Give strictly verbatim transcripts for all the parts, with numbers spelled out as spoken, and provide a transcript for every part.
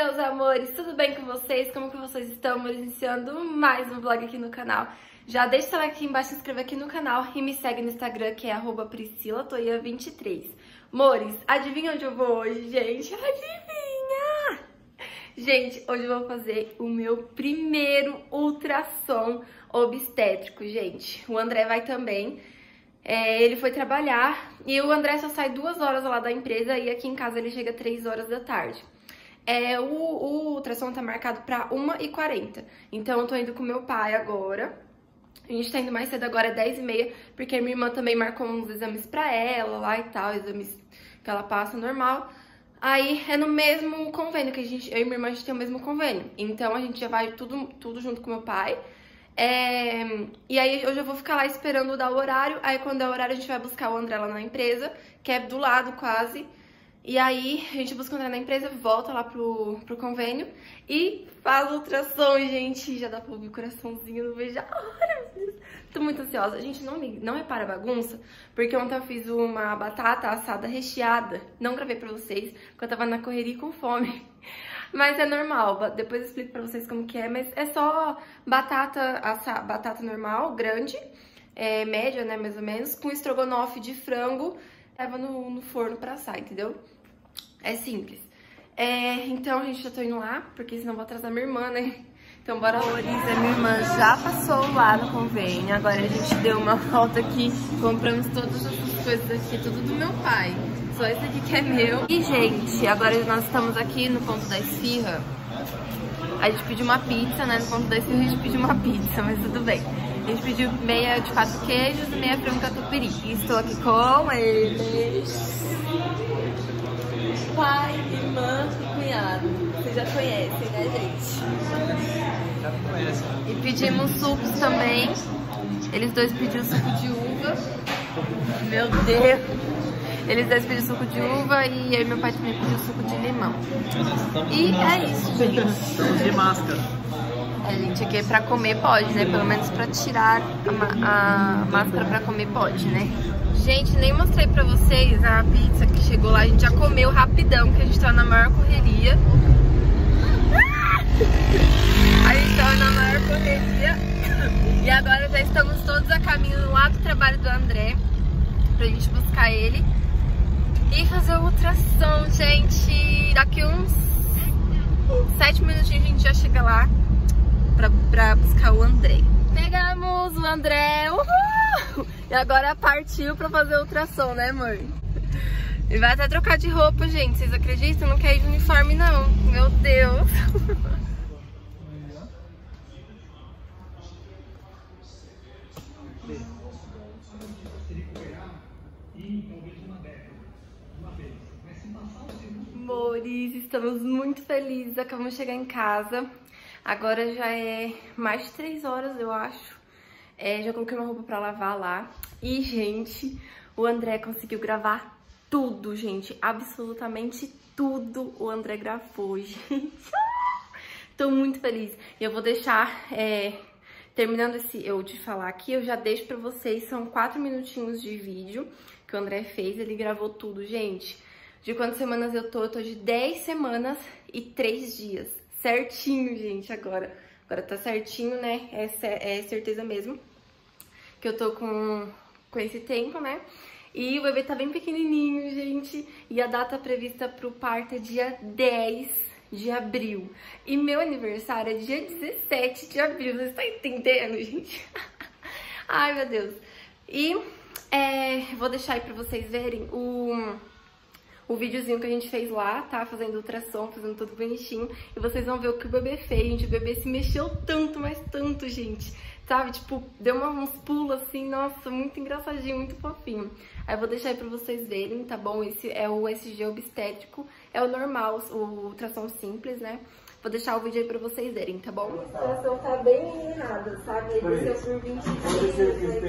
meus amores, tudo bem com vocês? Como que vocês estão? Estamos iniciando mais um vlog aqui no canal. Já deixa o like aqui embaixo, se inscreva aqui no canal e me segue no Instagram, que é arroba Priscila Toia vinte e três. Mores, adivinha onde eu vou hoje, gente? Adivinha! Gente, hoje eu vou fazer o meu primeiro ultrassom obstétrico, gente. O André vai também. É, ele foi trabalhar e o André só sai duas horas lá da empresa e aqui em casa ele chega três horas da tarde. É, o, o ultrassom tá marcado pra uma e quarenta, então eu tô indo com meu pai agora. A gente tá indo mais cedo agora, é dez e meia, porque minha irmã também marcou uns exames pra ela lá e tal, exames que ela passa normal. Aí é no mesmo convênio que a gente, eu e minha irmã, a gente tem o mesmo convênio, então a gente já vai tudo, tudo junto com meu pai. É, e aí hoje eu vou ficar lá esperando dar o horário, aí quando é o horário a gente vai buscar o André lá na empresa, que é do lado quase. E aí a gente busca o André na empresa, volta lá pro, pro convênio e faz ultrassom, gente. Já dá pra ouvir o coraçãozinho, não vejo a hora, meu Deus. Tô muito ansiosa. Gente, não, não repara a bagunça, porque ontem eu fiz uma batata assada recheada. Não gravei pra vocês, porque eu tava na correria com fome. Mas é normal, depois eu explico pra vocês como que é, mas é só batata, assa, batata normal, grande, é, média, né, mais ou menos, com estrogonofe de frango, leva no, no forno pra assar, entendeu? É simples. É, então, a gente, já tô indo lá, porque senão eu vou atrasar minha irmã, né? Então, bora lá. A minha irmã já passou lá no convênio, agora a gente deu uma volta aqui, compramos todas essas coisas aqui, tudo do meu pai. Só esse aqui que é meu. E, gente, agora nós estamos aqui no ponto da esfirra. A gente pediu uma pizza, né? No ponto da esfirra a gente pediu uma pizza, mas tudo bem. A gente pediu meia de quatro queijos e meia frango catupiry. E estou aqui com eles. Pai, irmã e cunhado. Vocês já conhecem, né, gente? Já conhecem. E pedimos sucos também. Eles dois pediram suco de uva. Meu Deus! Eles dois pediram suco de uva e eu e meu pai também pediu suco de limão. E é isso, gente. Estamos de máscara. A gente aqui pra comer pode, né? Pelo menos pra tirar a, a máscara pra comer pode, né? Gente, nem mostrei pra vocês a pizza que chegou lá. A gente já comeu rapidão, porque a gente tá na maior correria. A gente tava na maior correria. E agora já estamos todos a caminho lá do trabalho do André, pra gente buscar ele e fazer o ultrassom, gente. Daqui uns sete minutinhos a gente já chega lá pra, pra buscar o André. Pegamos o André, uhul! E agora partiu pra fazer o ultrassom, né, amor? Ele vai até trocar de roupa, gente. Vocês acreditam? Não quer ir de uniforme, não. Meu Deus. Amores, estamos muito felizes, acabamos de chegar em casa. Agora já é mais de três horas, eu acho. É, já coloquei uma roupa pra lavar lá. E, gente, o André conseguiu gravar tudo, gente. Absolutamente tudo o André gravou, gente. Tô muito feliz. E eu vou deixar, é, terminando esse eu de falar aqui, eu já deixo pra vocês. São quatro minutinhos de vídeo que o André fez. Ele gravou tudo, gente. De quantas semanas eu tô? Eu tô de dez semanas e três dias. Certinho, gente, agora. Agora tá certinho, né? É, é certeza mesmo que eu tô com, com esse tempo, né? E o bebê tá bem pequenininho, gente. E a data prevista pro parto é dia dez de abril. E meu aniversário é dia dezessete de abril. Vocês estão entendendo, gente? Ai, meu Deus. E é, vou deixar aí pra vocês verem o... o videozinho que a gente fez lá, tá? Fazendo ultrassom, fazendo tudo bonitinho. E vocês vão ver o que o bebê fez, gente. O bebê se mexeu tanto, mas tanto, gente. Sabe? Tipo, deu uma, uns pulos assim, nossa, muito engraçadinho, muito fofinho. Aí eu vou deixar aí pra vocês verem, tá bom? Esse é o S G obstétrico, é o normal, o ultrassom simples, né? Vou deixar o vídeo aí pra vocês verem, tá bom? A ultrassom tá bem eliminada, sabe? Ele desceu por vinte dias.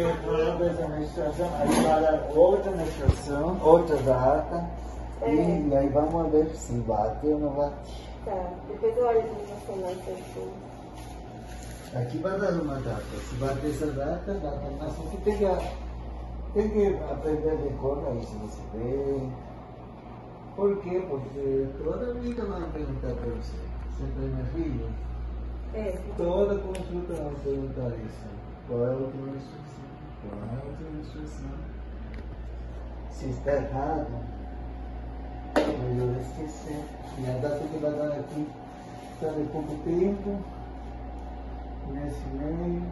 Agora outra menstruação, outra data. É. E aí vamos ver se bate ou não bate. Tá, depois eu olho pra você lá, certinho. Aqui vai dar uma data. Se bater essa data, data. Mas você tem que, tem que aprender de cor aí, se você vê. Por quê? Porque toda vida vai perguntar para você. Você tem minha filha? É. Toda consulta vai perguntar isso. Qual é a última instrução? Qual é a última instrução? Se está errado, melhor esquecer. E a data que vai dar aqui está de pouco tempo. Nesse meio.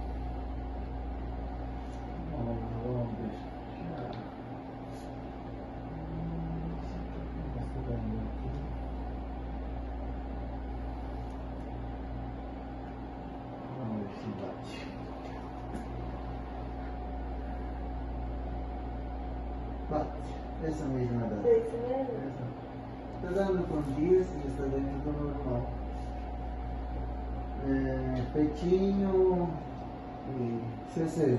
Vamos, vamos deixar. Vamos ver se bate. Bate. Essa mesma data. Esse mesmo? Está dando com dias e está dentro do normal. É, peitinho e C C.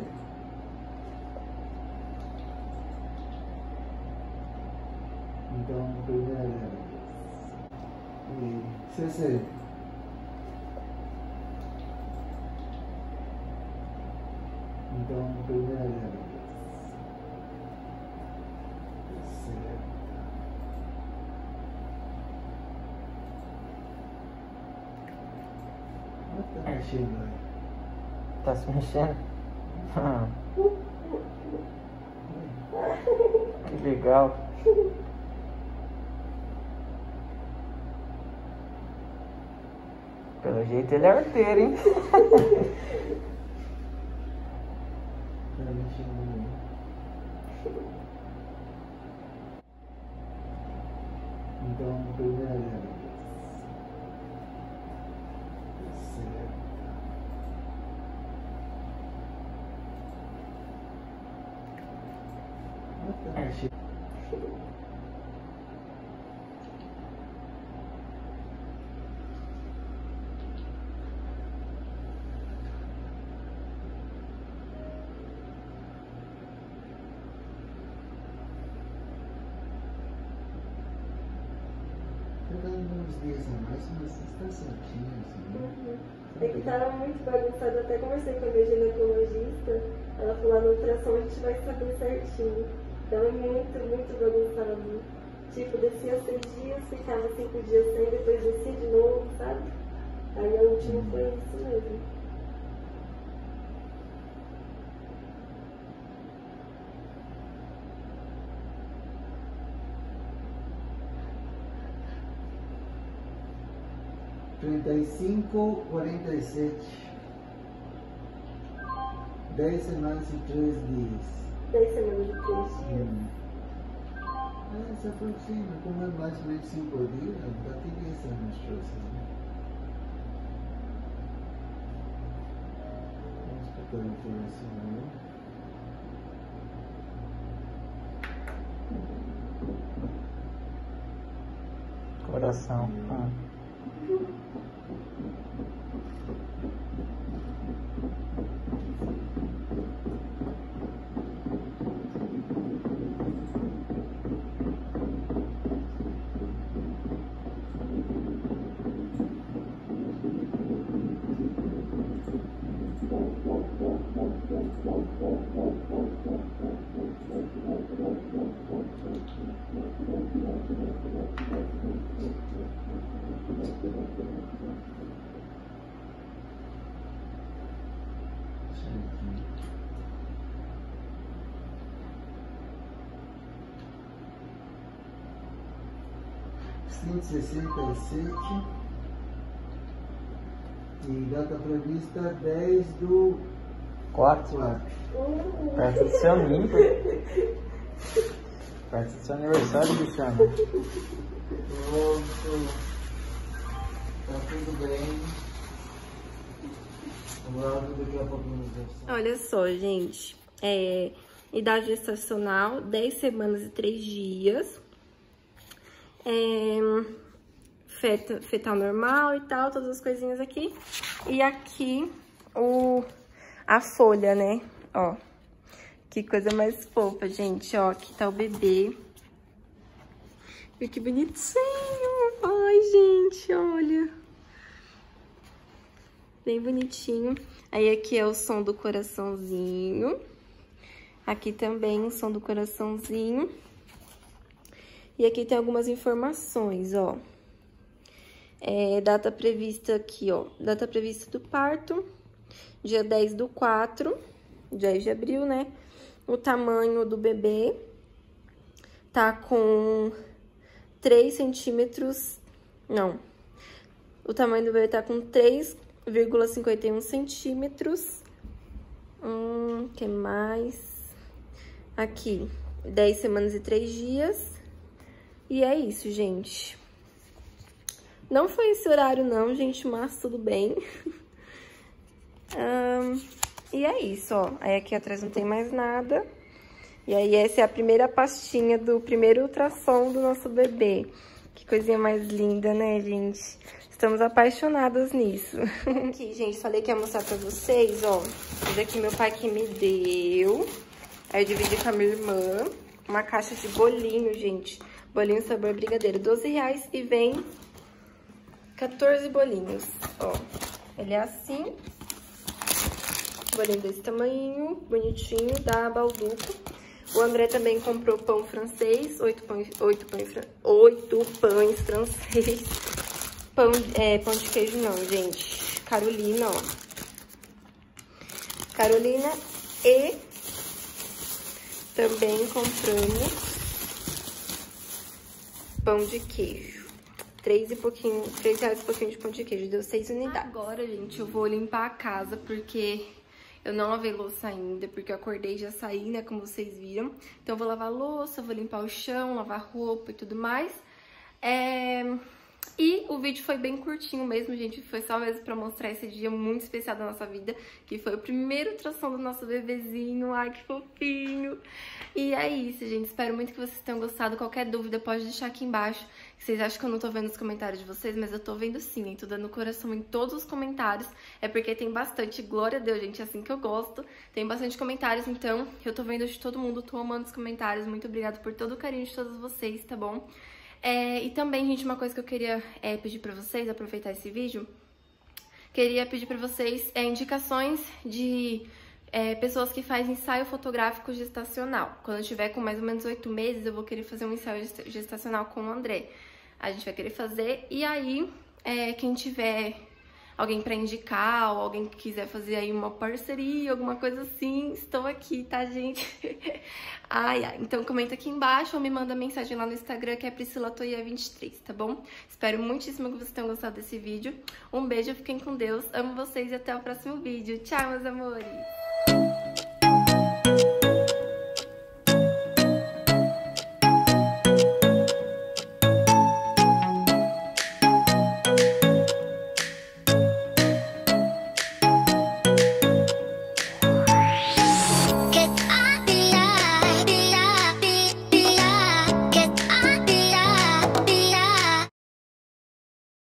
Então, primeira e C C. Então, primeira terceira. Tá mexendo aí. Tá se mexendo? Ah. Que legal. Pelo jeito ele é arteiro, hein? Tá mexendo aí. Então, primeira terceira. Tá mexendo. Tá dando uns dias a mais, mas está certinho assim. Uhum. É que tava muito bagunçado, até conversei com a minha ginecologista, ela falou lá no ultrassom a gente vai saber certinho. Então é muito, muito bagunçado. Tipo, descia seis dias, ficava cinco dias sem, depois descia de novo, sabe? Aí a última foi isso mesmo. trinta e cinco, quarenta e sete. dez semanas e três dias. dez semanas e três dias. Hum. Ah, essa rotina, como é mais ou menos cinco dias, dá tudo essa menstruação. Vamos botar a informação aí. Coração. Ah. cento e sessenta e sete e data prevista dez do Quatro. quatro. Perto do seu ninho. Perto do seu aniversário, bichano. Pronto. Tá tudo bem. Logo daqui a pouco nos deixa. Olha só, gente. É, idade gestacional, dez semanas e três dias. É, feta, fetal normal e tal, todas as coisinhas aqui. E aqui o, a folha, né? Ó, que coisa mais fofa, gente. Ó, aqui tá o bebê. E que bonitinho. Ai, gente, olha. Bem bonitinho. Aí aqui é o som do coraçãozinho. Aqui também o som do coraçãozinho. E aqui tem algumas informações, ó. É, data prevista aqui, ó. Data prevista do parto, dia dez do quatro, dez de abril, né? O tamanho do bebê tá com três centímetros, não. O tamanho do bebê tá com três vírgula cinquenta e um centímetros. Hum, que mais? Aqui, dez semanas e três dias. E é isso, gente. Não foi esse horário não, gente, mas tudo bem. um, e é isso, ó. Aí aqui atrás não tem mais nada. E aí essa é a primeira pastinha do primeiro ultrassom do nosso bebê. Que coisinha mais linda, né, gente? Estamos apaixonadas nisso. Aqui, gente, falei que ia mostrar pra vocês, ó. Esse daqui meu pai que me deu. Aí eu dividi com a minha irmã. Uma caixa de bolinho, gente. Bolinho sabor brigadeiro, doze reais. E vem quatorze bolinhos, ó. Ele é assim. Bolinho desse tamanho, bonitinho, da Balduco. O André também comprou pão francês, oito pães, oito pães, oito pães francês. Pão, é, pão de queijo não, gente. Carolina, ó. Carolina e também compramos pão de queijo. Três e pouquinho, três reais e pouquinho de pão de queijo. Deu seis unidades. Agora, gente, eu vou limpar a casa porque eu não lavei louça ainda, porque eu acordei e já saí, né, como vocês viram. Então eu vou lavar a louça, vou limpar o chão, lavar roupa e tudo mais. É... E o vídeo foi bem curtinho mesmo, gente. Foi só mesmo pra mostrar esse dia muito especial da nossa vida, que foi o primeiro ultrassom do nosso bebezinho. Ai, que fofinho! E é isso, gente. Espero muito que vocês tenham gostado. Qualquer dúvida pode deixar aqui embaixo. Vocês acham que eu não tô vendo os comentários de vocês, mas eu tô vendo sim, hein? Tô dando coração em todos os comentários. É porque tem bastante. Glória a Deus, gente. É assim que eu gosto. Tem bastante comentários, então eu tô vendo de todo mundo. Tô amando os comentários. Muito obrigada por todo o carinho de todos vocês, tá bom? É, e também, gente, uma coisa que eu queria é, pedir pra vocês, aproveitar esse vídeo, queria pedir pra vocês é, indicações de é, pessoas que fazem ensaio fotográfico gestacional. Quando eu tiver com mais ou menos oito meses, eu vou querer fazer um ensaio gestacional com o André. A gente vai querer fazer, e aí, é, quem tiver alguém pra indicar, ou alguém que quiser fazer aí uma parceria, alguma coisa assim, estou aqui, tá, gente? Ai, ai, então comenta aqui embaixo ou me manda mensagem lá no Instagram, que é Priscila Toia vinte e três, tá bom? Espero muitíssimo que vocês tenham gostado desse vídeo. Um beijo, fiquem com Deus, amo vocês e até o próximo vídeo. Tchau, meus amores!